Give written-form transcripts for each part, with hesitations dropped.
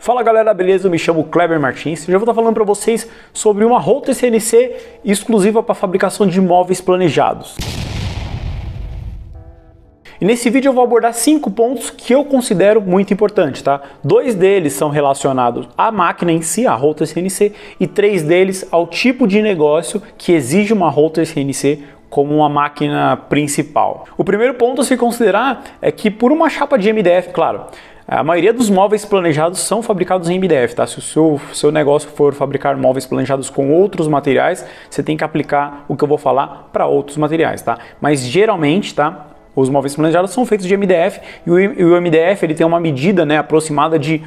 Fala galera, beleza? Eu me chamo Kleber Martins e já vou estar falando para vocês sobre uma router CNC exclusiva para fabricação de móveis planejados. E nesse vídeo eu vou abordar 5 pontos que eu considero muito importantes, tá? 2 deles são relacionados à máquina em si, a router CNC, e 3 deles ao tipo de negócio que exige uma router CNC como uma máquina principal. O primeiro ponto a se considerar é que por uma chapa de MDF, claro, a maioria dos móveis planejados são fabricados em MDF, tá? Se o seu negócio for fabricar móveis planejados com outros materiais, você tem que aplicar o que eu vou falar para outros materiais, tá? Mas geralmente, tá? Os móveis planejados são feitos de MDF e o MDF ele tem uma medida, né, aproximada de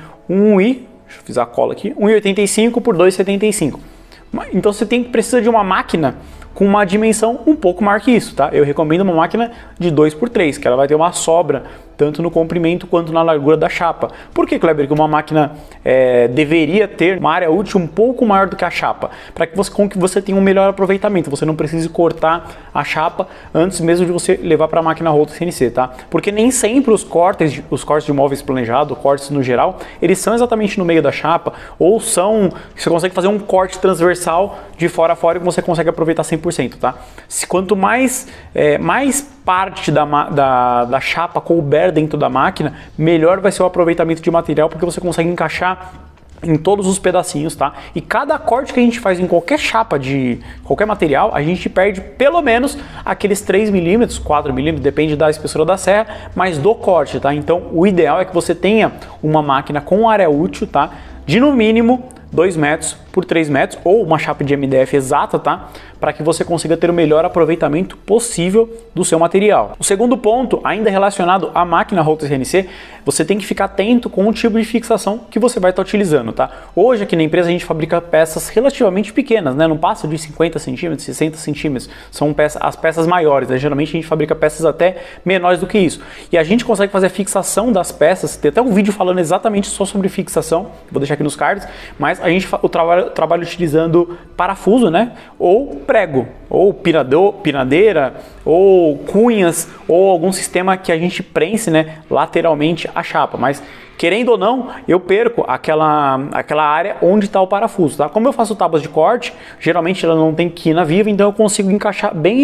1,85 por 2,75. Então você precisa de uma máquina com uma dimensão um pouco maior que isso, tá? Eu recomendo uma máquina de 2x3, que ela vai ter uma sobra tanto no comprimento quanto na largura da chapa. Por que, Kleber, que uma máquina deveria ter uma área útil um pouco maior do que a chapa? Para que você tenha um melhor aproveitamento, você não precise cortar a chapa antes mesmo de você levar para a máquina router CNC, tá? Porque nem sempre os cortes de móveis planejados, cortes no geral, eles são exatamente no meio da chapa, ou você consegue fazer um corte transversal de fora a fora e você consegue aproveitar 100%, tá? Quanto mais parte da chapa couber dentro da máquina, melhor vai ser o aproveitamento de material, porque você consegue encaixar em todos os pedacinhos, tá? E cada corte que a gente faz em qualquer chapa de qualquer material, a gente perde pelo menos aqueles 3 mm, 4 mm, depende da espessura da serra, mas do corte, tá? Então o ideal é que você tenha uma máquina com área útil, tá? De no mínimo 2 metros por 3 metros, ou uma chapa de MDF exata, tá? Para que você consiga ter o melhor aproveitamento possível do seu material. O segundo ponto, ainda relacionado à máquina router CNC, você tem que ficar atento com o tipo de fixação que você vai estar utilizando, tá? Hoje aqui na empresa a gente fabrica peças relativamente pequenas, né? Não passa de 50 centímetros, 60 centímetros, são as peças maiores, né? Geralmente a gente fabrica peças até menores do que isso. E a gente consegue fazer a fixação das peças, tem até um vídeo falando exatamente só sobre fixação, vou deixar aqui nos cards, mas a gente trabalha utilizando parafuso, né? Ou prego, ou pinadeira, ou cunhas, ou algum sistema que a gente prense, né, lateralmente a chapa. Mas querendo ou não, eu perco aquela área onde está o parafuso, tá? Como eu faço tábuas de corte, geralmente ela não tem quina viva, então eu consigo encaixar bem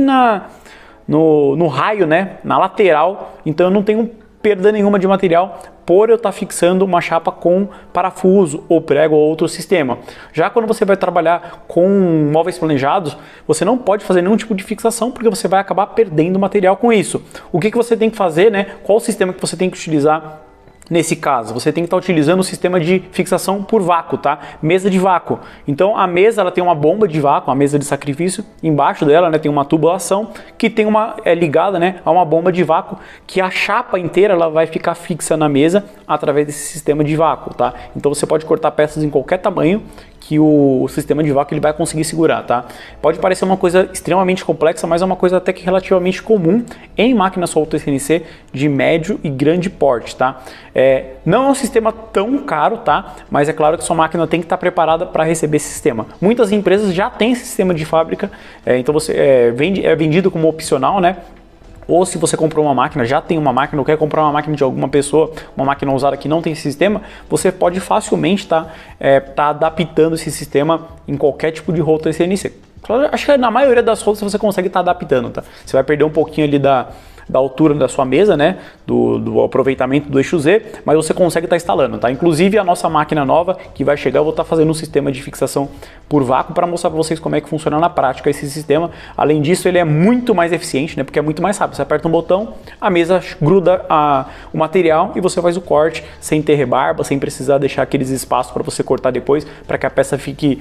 no raio, né, na lateral, então eu não tenho perda nenhuma de material por eu estar fixando uma chapa com parafuso ou prego ou outro sistema. Já quando você vai trabalhar com móveis planejados, você não pode fazer nenhum tipo de fixação, porque você vai acabar perdendo material com isso. O que você tem que fazer, né? Qual o sistema que você tem que utilizar? Nesse caso, você tem que estar utilizando o sistema de fixação por vácuo, tá? Mesa de vácuo. Então a mesa ela tem uma bomba de vácuo, uma mesa de sacrifício. Embaixo dela, né, tem uma tubulação que tem ligada, né, a uma bomba de vácuo, que a chapa inteira ela vai ficar fixa na mesa através desse sistema de vácuo, tá? Então você pode cortar peças em qualquer tamanho que o sistema de vácuo ele vai conseguir segurar, tá? Pode parecer uma coisa extremamente complexa, mas é uma coisa até que relativamente comum em máquinas router CNC de médio e grande porte, tá? Não é um sistema tão caro, tá? Mas é claro que sua máquina tem que estar preparada para receber esse sistema. Muitas empresas já têm esse sistema de fábrica, então você é vendido como opcional, né? Ou se você comprou uma máquina, já tem uma máquina, ou quer comprar uma máquina de alguma pessoa, uma máquina usada que não tem esse sistema, você pode facilmente tá adaptando esse sistema em qualquer tipo de router CNC. Acho que na maioria das routers você consegue estar adaptando, tá? Você vai perder um pouquinho ali da altura da sua mesa, né, do aproveitamento do eixo Z, mas você consegue estar instalando, tá? Inclusive a nossa máquina nova que vai chegar, eu vou estar fazendo um sistema de fixação por vácuo para mostrar para vocês como é que funciona na prática esse sistema. Além disso, ele é muito mais eficiente, né, porque é muito mais rápido. Você aperta um botão, a mesa gruda o material e você faz o corte sem ter rebarba, sem precisar deixar aqueles espaços para você cortar depois, para que a peça fique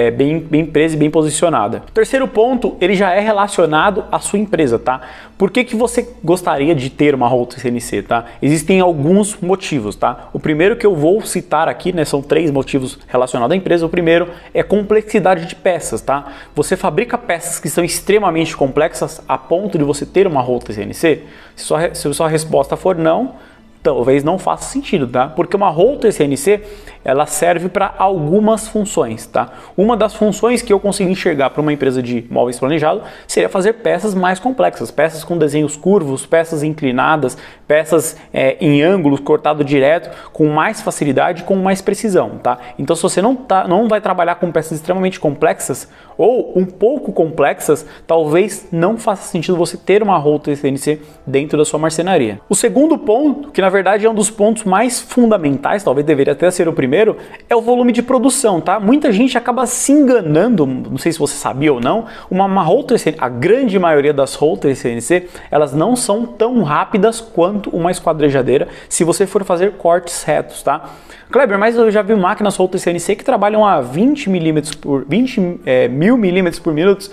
bem presa e bem posicionada. O terceiro ponto, ele já é relacionado à sua empresa, tá? Por que você gostaria de ter uma router CNC, tá? Existem alguns motivos, tá? O primeiro que eu vou citar aqui, né, são 3 motivos relacionados à empresa. O primeiro é complexidade de peças, tá? Você fabrica peças que são extremamente complexas a ponto de você ter uma router CNC? Se sua resposta for não, talvez não faça sentido, tá? Porque uma router CNC, ela serve para algumas funções, tá? Uma das funções que eu consegui enxergar para uma empresa de móveis planejado seria fazer peças mais complexas, peças com desenhos curvos, peças inclinadas, peças em ângulos, cortado direto, com mais facilidade, com mais precisão, tá? Então, se você não vai trabalhar com peças extremamente complexas ou um pouco complexas, talvez não faça sentido você ter uma Rollter CNC dentro da sua marcenaria. O segundo ponto, que na verdade é um dos pontos mais fundamentais, talvez deveria até ser o primeiro, é o volume de produção, tá? Muita gente acaba se enganando, não sei se você sabia ou não, uma Rollter CNC, a grande maioria das Rollter CNC, elas não são tão rápidas quanto uma esquadrejadeira se você for fazer cortes retos, tá? Kleber, mas eu já vi máquinas Rollter CNC que trabalham a 20 mil milímetros por minuto.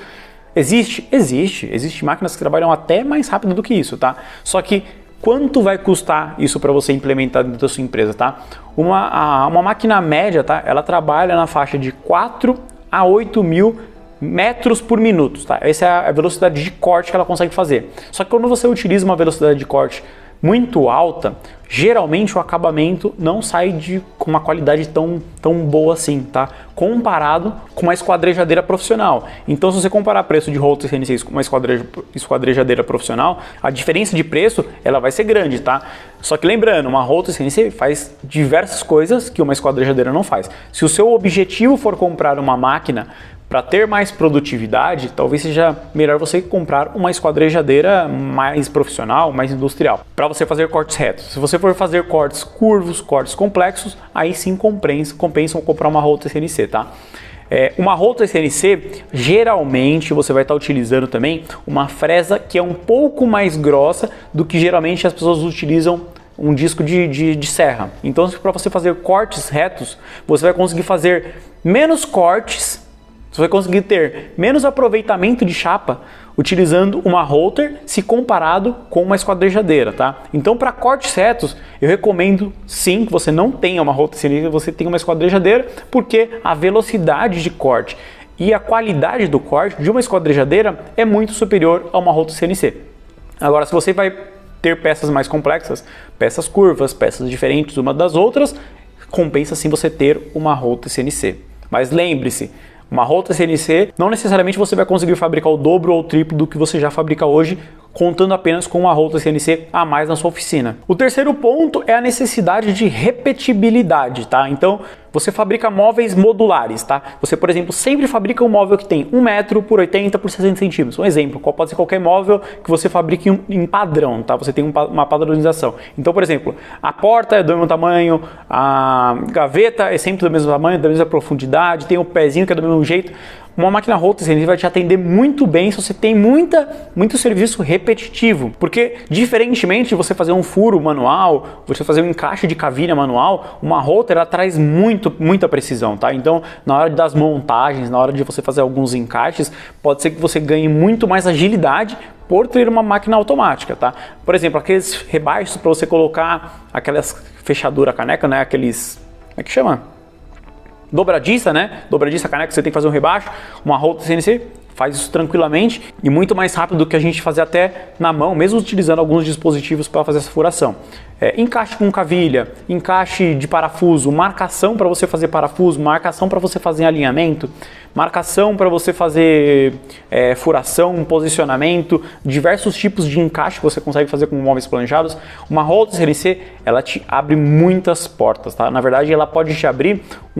Existe máquinas que trabalham até mais rápido do que isso, tá? Só que quanto vai custar isso para você implementar dentro da sua empresa, tá? Uma máquina média, tá? Ela trabalha na faixa de 4 a 8 mil metros por minuto, tá? Essa é a velocidade de corte que ela consegue fazer. Só que quando você utiliza uma velocidade de corte muito alta, geralmente o acabamento não sai com uma qualidade tão boa assim, tá? Comparado com uma esquadrejadeira profissional. Então, se você comparar preço de Rollter CNC com uma esquadrejadeira profissional, a diferença de preço ela vai ser grande, tá? Só que lembrando, uma Rollter CNC faz diversas coisas que uma esquadrejadeira não faz. Se o seu objetivo for comprar uma máquina para ter mais produtividade, talvez seja melhor você comprar uma esquadrejadeira mais profissional, mais industrial, para você fazer cortes retos. Se você for fazer cortes curvos, cortes complexos, aí sim compensam comprar uma Rollter CNC, tá? Uma Rollter CNC, geralmente você vai estar utilizando também uma fresa que é um pouco mais grossa do que geralmente as pessoas utilizam um disco de serra. Então, para você fazer cortes retos, você vai conseguir fazer menos cortes, você vai conseguir ter menos aproveitamento de chapa utilizando uma Rollter se comparado com uma esquadrejadeira, tá? Então, para cortes retos, eu recomendo sim que você não tenha uma Rollter CNC, você tenha uma esquadrejadeira, porque a velocidade de corte e a qualidade do corte de uma esquadrejadeira é muito superior a uma Rollter CNC. Agora, se você vai ter peças mais complexas, peças curvas, peças diferentes umas das outras, compensa sim você ter uma Rollter CNC. Mas lembre-se, uma Rollter CNC, não necessariamente você vai conseguir fabricar o dobro ou o triplo do que você já fabrica hoje, contando apenas com uma Rollter CNC a mais na sua oficina. O terceiro ponto é a necessidade de repetibilidade, tá? Então, você fabrica móveis modulares, tá? Você, por exemplo, sempre fabrica um móvel que tem 1 metro por 80 por 60 centímetros. Um exemplo, pode ser qualquer móvel que você fabrique em padrão, tá? Você tem uma padronização. Então, por exemplo, a porta é do mesmo tamanho, a gaveta é sempre do mesmo tamanho, da mesma profundidade, tem o pezinho que é do mesmo jeito. Uma máquina Rollter CNC vai te atender muito bem se você tem muito serviço repetitivo, porque diferentemente de você fazer um furo manual, você fazer um encaixe de cavilha manual, uma Rollter ela traz muita precisão, tá? Então, na hora das montagens, na hora de você fazer alguns encaixes, pode ser que você ganhe muito mais agilidade por ter uma máquina automática, tá? Por exemplo, aqueles rebaixos para você colocar aquelas fechaduras caneca, né? Aqueles, como é que chama? Dobradiça, né? Dobradiça caneca, você tem que fazer um rebaixo, uma Rollter CNC faz isso tranquilamente e muito mais rápido do que a gente fazer até na mão, mesmo utilizando alguns dispositivos para fazer essa furação. Encaixe com cavilha, encaixe de parafuso, marcação para você fazer parafuso, marcação para você fazer alinhamento, marcação para você fazer furação, posicionamento, diversos tipos de encaixe que você consegue fazer com móveis planejados. Uma Rollter CNC, ela te abre muitas portas, tá? Na verdade, ela pode te abrir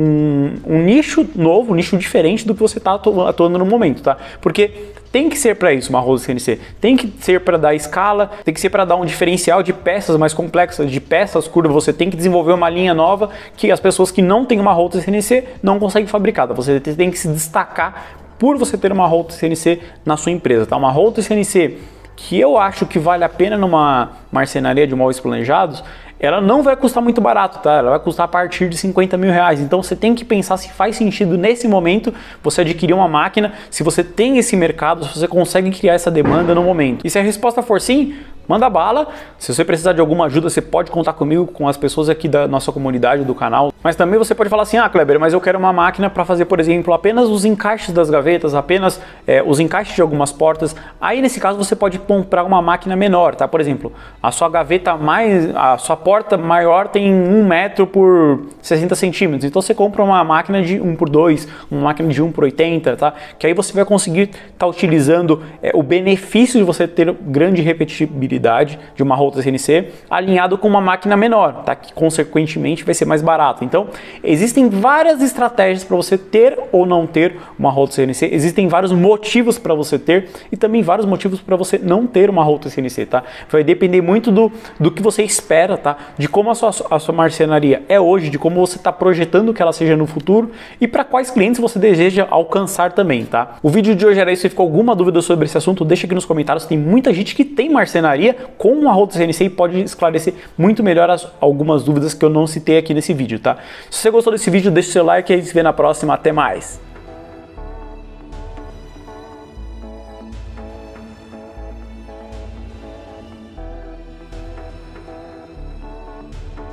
um nicho novo, um nicho diferente do que você está atuando no momento, tá? Porque tem que ser para isso uma Rollter CNC, tem que ser para dar escala, tem que ser para dar um diferencial de peças mais complexas, de peças curvas, você tem que desenvolver uma linha nova que as pessoas que não têm uma Rollter CNC não conseguem fabricar, tá? Você tem que se destacar por você ter uma Rollter CNC na sua empresa, tá? Uma Rollter CNC que eu acho que vale a pena numa marcenaria de móveis planejados, ela não vai custar muito barato, tá? Ela vai custar a partir de 50 mil reais. Então você tem que pensar se faz sentido nesse momento você adquirir uma máquina, se você tem esse mercado, se você consegue criar essa demanda no momento. E se a resposta for sim, manda bala. Se você precisar de alguma ajuda, você pode contar comigo, com as pessoas aqui da nossa comunidade, do canal. Mas também você pode falar assim, ah, Kleber, mas eu quero uma máquina para fazer, por exemplo, apenas os encaixes das gavetas, apenas os encaixes de algumas portas. Aí, nesse caso, você pode comprar uma máquina menor, tá? Por exemplo, a sua a sua porta maior tem 1 metro por 60 centímetros. Então, você compra uma máquina de 1x2, uma máquina de 1x80, tá? Que aí você vai conseguir estar utilizando o benefício de você ter grande repetibilidade de uma Rota CNC alinhado com uma máquina menor, tá? Que consequentemente vai ser mais barato. Então, existem várias estratégias para você ter ou não ter uma Rota CNC, existem vários motivos para você ter e também vários motivos para você não ter uma Rota CNC, tá? Vai depender muito do que você espera, tá? De como a sua marcenaria é hoje, de como você está projetando que ela seja no futuro e para quais clientes você deseja alcançar também, tá? O vídeo de hoje era isso. Se ficou alguma dúvida sobre esse assunto, deixa aqui nos comentários. Tem muita gente que tem marcenaria com uma Rota CNC e pode esclarecer muito melhor algumas dúvidas que eu não citei aqui nesse vídeo, tá? Se você gostou desse vídeo, deixa o seu like e a gente se vê na próxima. Até mais!